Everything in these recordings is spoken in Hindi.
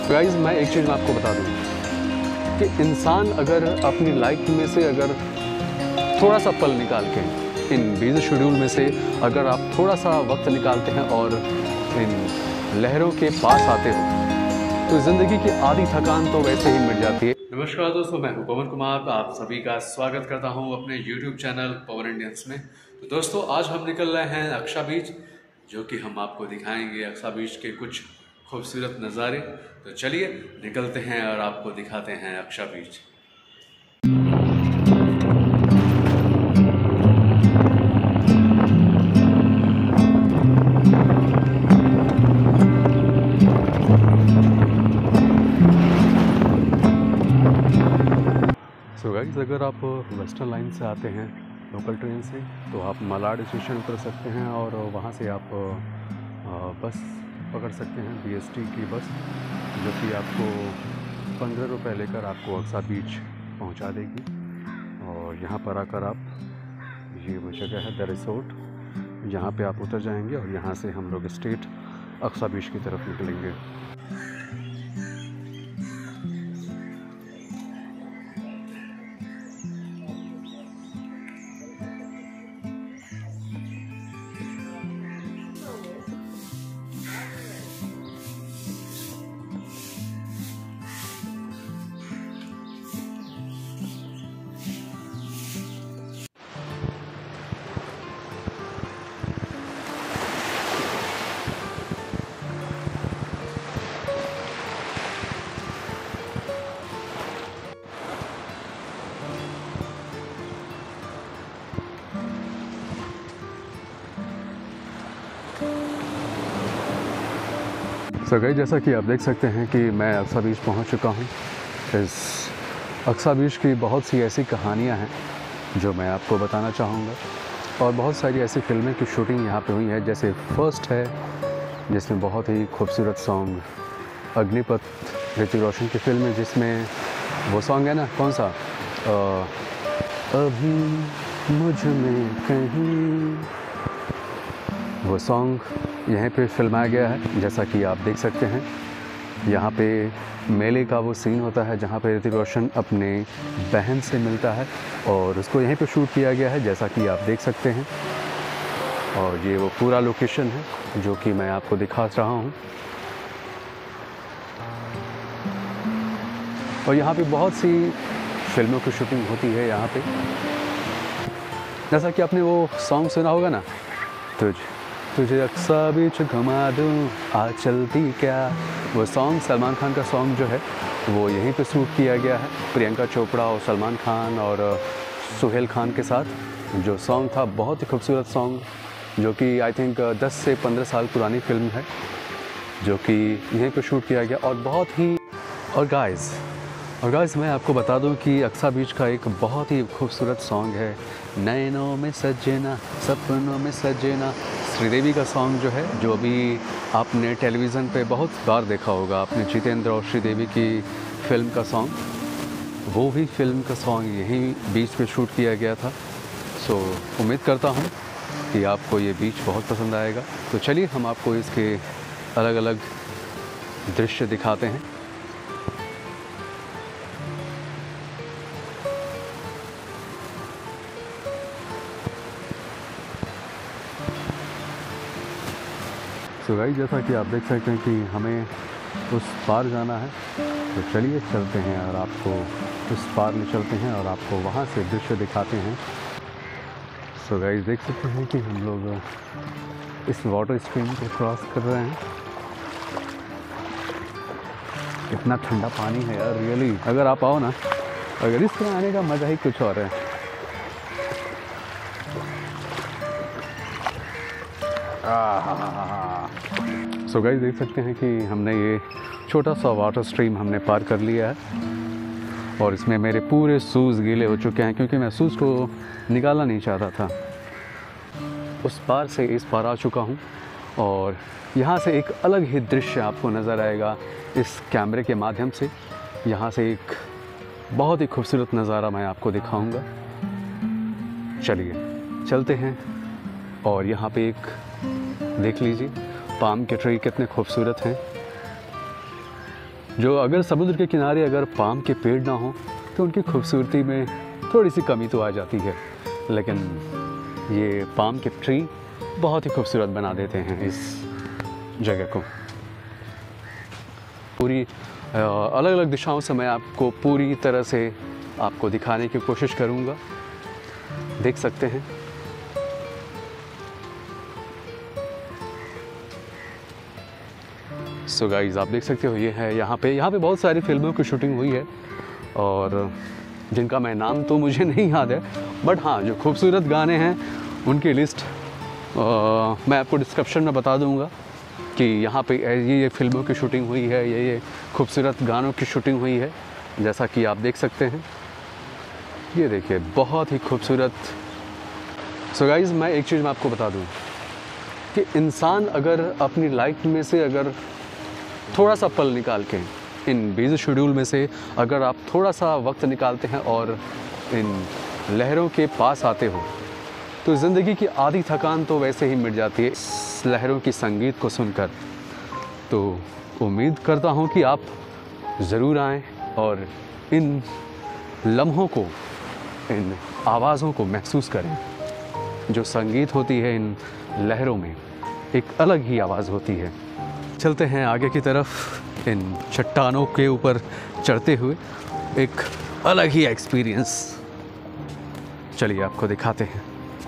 गाइस मैं एक चीज़ मैं आपको बता दूँ कि इंसान अगर अपनी लाइफ में से अगर थोड़ा सा पल निकाल के इन बिजी शेड्यूल में से अगर आप थोड़ा सा वक्त निकालते हैं और इन लहरों के पास आते हो तो ज़िंदगी की आधी थकान तो वैसे ही मिट जाती है। नमस्कार दोस्तों, मैं हूं पवन कुमार। आप सभी का स्वागत करता हूं अपने YouTube चैनल पवन इंडियंस में। तो दोस्तों आज हम निकल रहे हैं अक्सा बीच, जो कि हम आपको दिखाएंगे अक्सा बीच के कुछ खूबसूरत नज़ारे। तो चलिए निकलते हैं और आपको दिखाते हैं अक्सा बीच। सो गाइस, अगर आप वेस्टर्न लाइन से आते हैं लोकल ट्रेन से तो आप मलाड स्टेशन उतर सकते हैं और वहाँ से आप बस पकड़ सकते हैं, BST की बस, जो कि आपको 15 रुपये लेकर आपको अक्सा बीच पहुँचा देगी। और यहाँ पर आकर आप, ये वो जगह है द रिसोर्ट, यहाँ पे आप उतर जाएंगे और यहाँ से हम लोग स्ट्रेट अक्सा बीच की तरफ निकलेंगे। सो गाइस, जैसा कि आप देख सकते हैं कि मैं अक्सा बीच पहुंच चुका हूं। इस अक्सा बीच की बहुत सी ऐसी कहानियां हैं जो मैं आपको बताना चाहूँगा, और बहुत सारी ऐसी फिल्में की शूटिंग यहाँ पे हुई है। जैसे फर्स्ट है, जिसमें बहुत ही खूबसूरत सॉन्ग अग्निपथ ऋतिक रोशन की फिल्म है, जिसमें वो सॉन्ग है ना, कौन सा, अभी मुझ में कहीं, वो सॉन्ग यहीं पे फिल्माया गया है। जैसा कि आप देख सकते हैं, यहाँ पे मेले का वो सीन होता है जहाँ पे ऋतिक रोशन अपने बहन से मिलता है, और उसको यहीं पे शूट किया गया है, जैसा कि आप देख सकते हैं। और ये वो पूरा लोकेशन है जो कि मैं आपको दिखा रहा हूँ। और यहाँ पे बहुत सी फिल्मों की शूटिंग होती है यहाँ पे। जैसा कि आपने वो सॉन्ग सुना होगा ना, तुझे अक्सा बीच घुमा दूँ आ चलती क्या, वो सॉन्ग सलमान खान का सॉन्ग जो है वो यहीं पे शूट किया गया है। प्रियंका चोपड़ा और सलमान खान और सुहेल खान के साथ जो सॉन्ग था, बहुत ही खूबसूरत सॉन्ग, जो कि आई थिंक 10 से 15 साल पुरानी फिल्म है, जो कि यहीं पे शूट किया गया। और बहुत ही और गाइस मैं आपको बता दूं कि अक्सा बीच का एक बहुत ही खूबसूरत सॉन्ग है, नैनों में सजना सपनों में सजना, श्रीदेवी का सॉन्ग जो है, जो अभी आपने टेलीविज़न पे बहुत बार देखा होगा आपने, जितेंद्र और श्रीदेवी की फिल्म का सॉन्ग, वो भी फिल्म का सॉन्ग यहीं बीच पे शूट किया गया था। सो उम्मीद करता हूँ कि आपको ये बीच बहुत पसंद आएगा। तो चलिए हम आपको इसके अलग अलग दृश्य दिखाते हैं। तो गाइस, जैसा कि आप देख सकते हैं कि हमें उस पार जाना है, तो चलिए चलते हैं और आपको उस पार ले चलते हैं और आपको वहाँ से दृश्य दिखाते हैं। सो गाइस, देख सकते हैं कि हम लोग इस वाटर स्ट्रीम को क्रॉस कर रहे हैं। इतना ठंडा पानी है यार, रियली अगर आप आओ ना, अगर इस तरह आने का मज़ा ही कुछ और है। सो गाइस, देख सकते हैं कि हमने ये छोटा सा वाटर स्ट्रीम हमने पार कर लिया है, और इसमें मेरे पूरे शूज़ गीले हो चुके हैं, क्योंकि मैं शूज़ को निकालना नहीं चाहता था। उस पार से इस पार आ चुका हूँ, और यहाँ से एक अलग ही दृश्य आपको नज़र आएगा इस कैमरे के माध्यम से। यहाँ से एक बहुत ही खूबसूरत नज़ारा मैं आपको दिखाऊंगा। चलिए चलते हैं। और यहाँ पे एक देख लीजिए, पाम के ट्री कितने खूबसूरत हैं। जो अगर समुद्र के किनारे अगर पाम के पेड़ ना हो तो उनकी खूबसूरती में थोड़ी सी कमी तो आ जाती है, लेकिन ये पाम के ट्री बहुत ही खूबसूरत बना देते हैं इस जगह को। पूरी अलग अलग दिशाओं से मैं आपको पूरी तरह से आपको दिखाने की कोशिश करूँगा। देख सकते हैं सो गाइस, आप देख सकते हो ये है यहाँ पे बहुत सारी फिल्मों की शूटिंग हुई है और जिनका मैं नाम तो मुझे नहीं याद है, बट हाँ जो खूबसूरत गाने हैं उनकी लिस्ट मैं आपको डिस्क्रिप्शन में बता दूंगा कि यहाँ पे ये फिल्मों की शूटिंग हुई है, ये खूबसूरत गानों की शूटिंग हुई है। जैसा कि आप देख सकते हैं, ये देखिए बहुत ही खूबसूरत। सो गाइस, मैं एक चीज़ मैं आपको बता दूँ कि इंसान अगर अपनी लाइफ में से अगर थोड़ा सा पल निकाल के इन बिज़ी शेड्यूल में से अगर आप थोड़ा सा वक्त निकालते हैं और इन लहरों के पास आते हो तो ज़िंदगी की आधी थकान तो वैसे ही मिट जाती है इस लहरों की संगीत को सुनकर। तो उम्मीद करता हूँ कि आप ज़रूर आएँ और इन लम्हों को, इन आवाज़ों को महसूस करें। जो संगीत होती है इन लहरों में एक अलग ही आवाज़ होती है। चलते हैं आगे की तरफ। इन चट्टानों के ऊपर चढ़ते हुए एक अलग ही एक्सपीरियंस, चलिए आपको दिखाते हैं।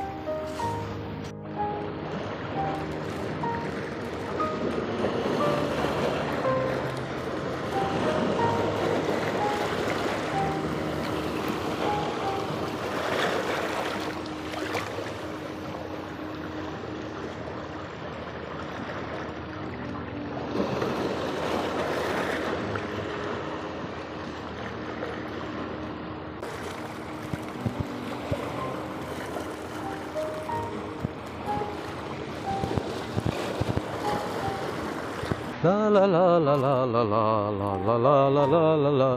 ला ला ला ला ला ला ला ला ला ला ला ला ला।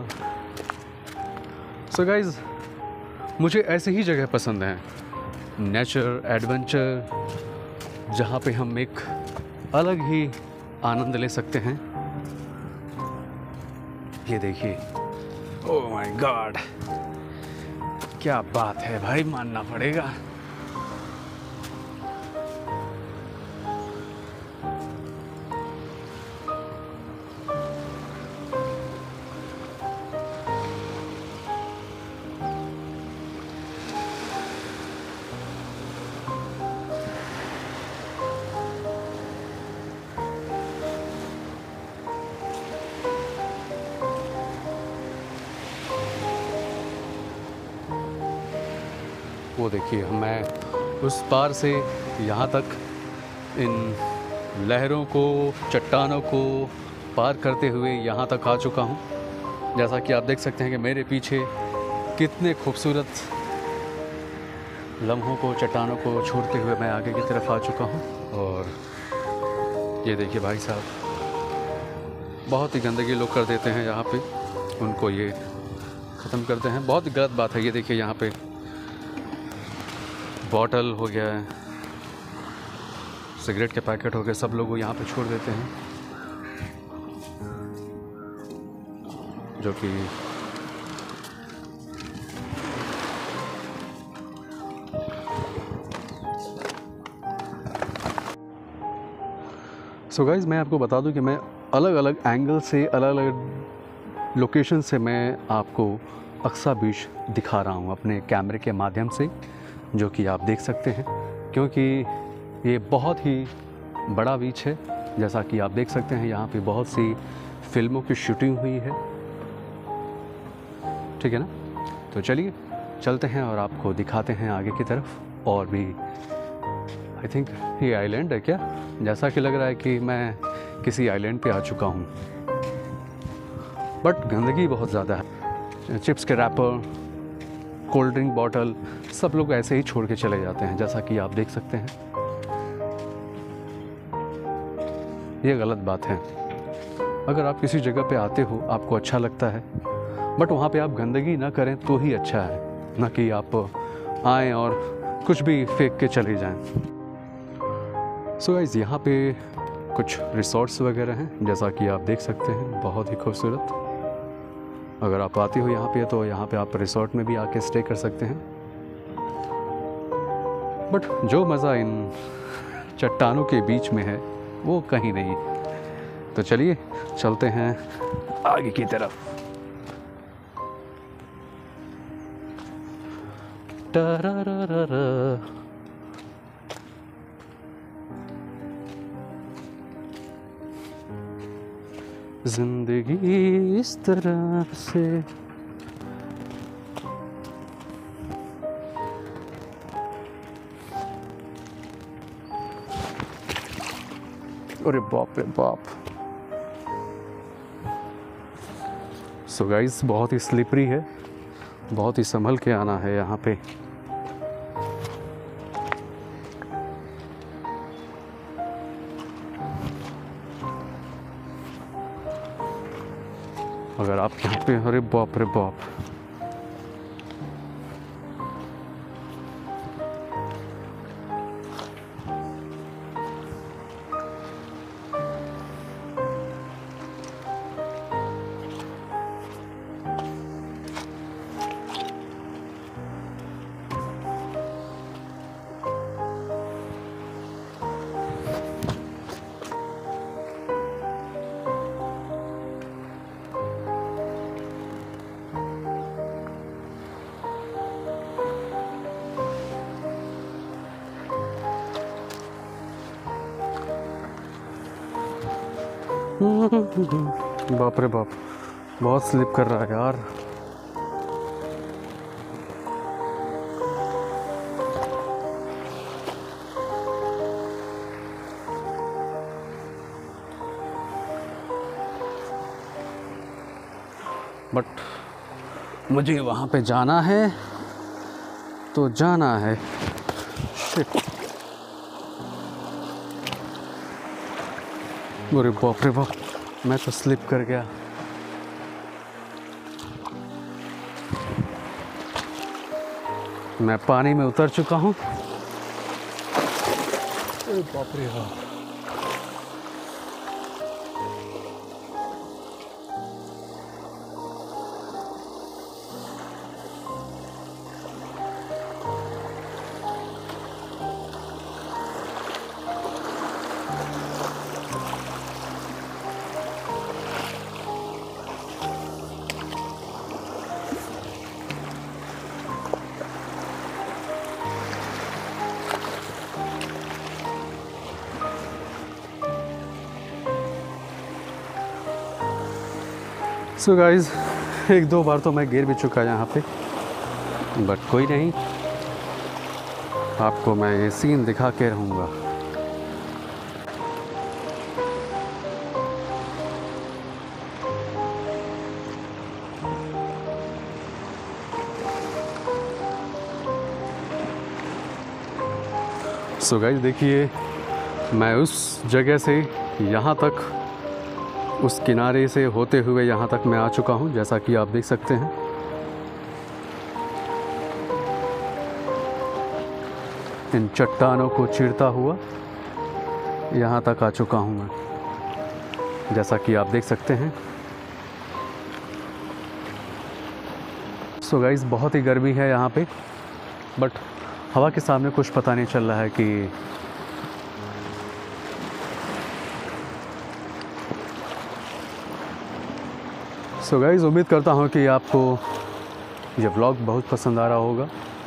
सो गाइज, मुझे ऐसी ही जगह पसंद हैं, नेचर, एडवेंचर, जहाँ पे हम एक अलग ही आनंद ले सकते हैं। ये देखिए, ओह माय गॉड, क्या बात है भाई, मानना पड़ेगा। वो देखिए, मैं उस पार से यहाँ तक इन लहरों को, चट्टानों को पार करते हुए यहाँ तक आ चुका हूँ। जैसा कि आप देख सकते हैं कि मेरे पीछे कितने खूबसूरत लम्हों को, चट्टानों को छोड़ते हुए मैं आगे की तरफ आ चुका हूँ। और ये देखिए भाई साहब, बहुत ही गंदगी लोग कर देते हैं यहाँ पे, उनको ये ख़त्म करते हैं। बहुत ही गलत बात है। ये देखिए, यहाँ पे बॉटल हो गया है, सिगरेट के पैकेट हो गए, सब लोग यहाँ पे छोड़ देते हैं, जो कि सो गाइज़, मैं आपको बता दूं कि मैं अलग अलग एंगल से, अलग अलग लोकेशन से मैं आपको अक्सा बीच दिखा रहा हूँ अपने कैमरे के माध्यम से, जो कि आप देख सकते हैं, क्योंकि ये बहुत ही बड़ा बीच है। जैसा कि आप देख सकते हैं, यहाँ पे बहुत सी फिल्मों की शूटिंग हुई है, ठीक है ना। तो चलिए चलते हैं और आपको दिखाते हैं आगे की तरफ। और भी आई थिंक ये आइलैंड है क्या, जैसा कि लग रहा है कि मैं किसी आइलैंड पे आ चुका हूँ, बट गंदगी बहुत ज़्यादा है। चिप्स के रैपर, कोल्ड ड्रिंक बॉटल, सब लोग ऐसे ही छोड़ के चले जाते हैं, जैसा कि आप देख सकते हैं। ये गलत बात है। अगर आप किसी जगह पे आते हो, आपको अच्छा लगता है, बट वहाँ पे आप गंदगी ना करें तो ही अच्छा है, ना कि आप आएँ और कुछ भी फेंक के चले जाएं। सो गाइस, यहाँ पे कुछ रिसोर्ट्स वगैरह हैं, जैसा कि आप देख सकते हैं, बहुत ही खूबसूरत। अगर आप आते हो यहाँ पे तो यहाँ पे आप रिसोर्ट में भी आके स्टे कर सकते हैं। बट जो मज़ा इन चट्टानों के बीच में है वो कहीं नहीं। तो चलिए चलते हैं आगे की तरफ। टररररर। जिंदगी इस तरह से अरे बाप रे बाप। सो गाइस बहुत ही स्लिपरी है, बहुत ही संभल के आना है यहाँ पे। अगर आप यहाँ पे, अरे बाप रे बाप। बाप रे बाप, बहुत स्लिप कर रहा है यार। बट मुझे वहाँ पे जाना है तो जाना है। शिट। अरे बाप रे बाप, मैं तो स्लिप कर गया। मैं पानी में उतर चुका हूँ। अरे बाप रे बाप। सो गाइज़, एक दो बार तो मैं गिर भी चुका यहाँ पे, बट कोई नहीं, आपको मैं ये सीन दिखा के रहूँगा। सो गाइज़ देखिए, मैं उस जगह से यहाँ तक, उस किनारे से होते हुए यहाँ तक मैं आ चुका हूँ, जैसा कि आप देख सकते हैं। इन चट्टानों को चीरता हुआ यहाँ तक आ चुका हूँ मैं, जैसा कि आप देख सकते हैं। सो गाइस, बहुत ही गर्मी है यहाँ पे, बट हवा के सामने कुछ पता नहीं चल रहा है कि सो गाइस, उम्मीद करता हूँ कि आपको ये व्लॉग बहुत पसंद आ रहा होगा।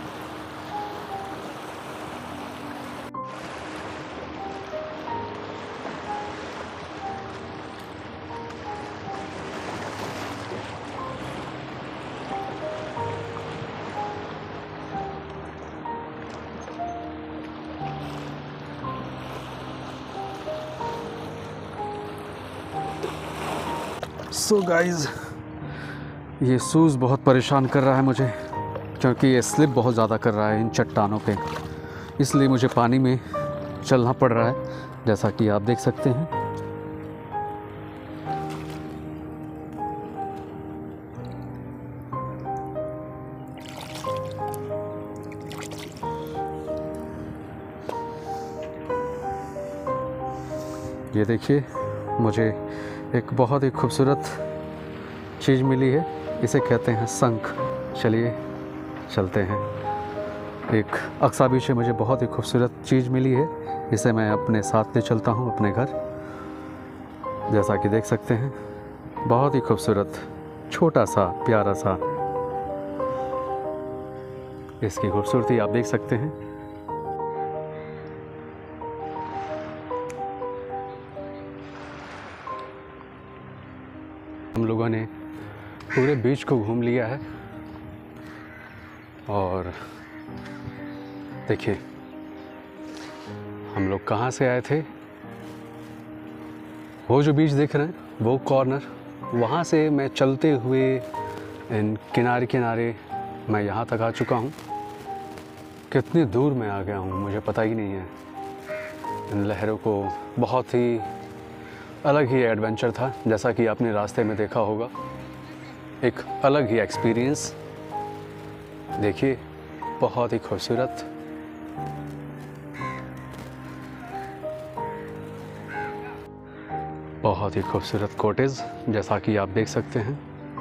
सो गाइस, ये शूज़ बहुत परेशान कर रहा है मुझे, क्योंकि ये स्लिप बहुत ज़्यादा कर रहा है इन चट्टानों पे, इसलिए मुझे पानी में चलना पड़ रहा है, जैसा कि आप देख सकते हैं। ये देखिए, मुझे एक बहुत ही खूबसूरत चीज़ मिली है, इसे कहते हैं शंख। चलिए चलते हैं। एक अक्सा बीच से मुझे बहुत ही खूबसूरत चीज़ मिली है, इसे मैं अपने साथ ले चलता हूँ अपने घर। जैसा कि देख सकते हैं, बहुत ही खूबसूरत छोटा सा प्यारा सा, इसकी खूबसूरती आप देख सकते हैं। हम लोगों ने पूरे बीच को घूम लिया है और देखिए हम लोग कहाँ से आए थे। वो जो बीच दिख रहे हैं, वो कॉर्नर, वहाँ से मैं चलते हुए इन किनारे किनारे मैं यहाँ तक आ चुका हूँ। कितनी दूर मैं आ गया हूँ मुझे पता ही नहीं है। इन लहरों को बहुत ही अलग ही एडवेंचर था, जैसा कि आपने रास्ते में देखा होगा। एक अलग ही एक्सपीरियंस। देखिए बहुत ही खूबसूरत। बहुत ही खूबसूरत कॉटेज, जैसा कि आप देख सकते हैं।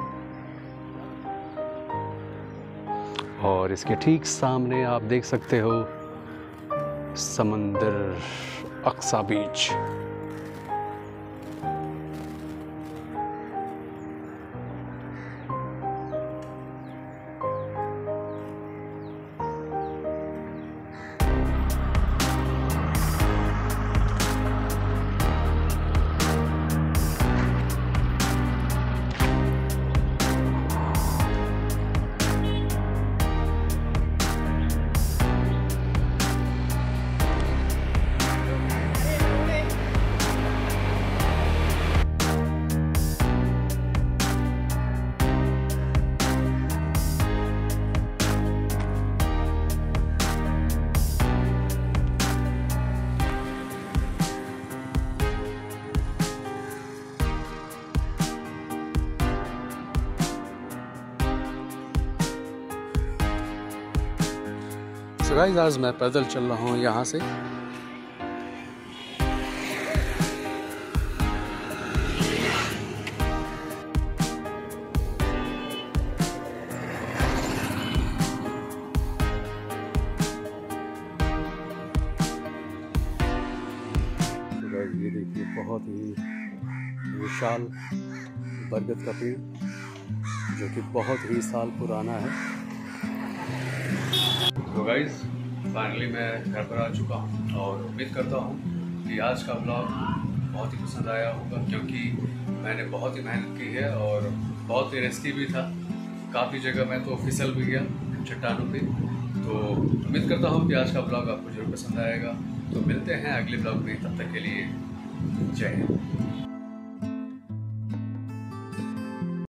और इसके ठीक सामने आप देख सकते हो समंदर, अक्सा बीच। तो गाइस, आज मैं पैदल चल रहा हूँ यहाँ से। ये देखिए, बहुत ही विशाल बरगद का पेड़, जो कि बहुत ही साल पुराना है। तो गाइस, फाइनली मैं घर पर आ चुका हूँ और उम्मीद करता हूँ कि आज का ब्लॉग बहुत ही पसंद आया होगा, क्योंकि मैंने बहुत ही मेहनत की है और बहुत ही रिस्की भी था। काफ़ी जगह मैं तो फिसल भी गया चट्टानों पे। तो उम्मीद करता हूँ कि आज का ब्लॉग आपको जरूर पसंद आएगा। तो मिलते हैं अगले ब्लॉग में, तब तक के लिए जय हिंद।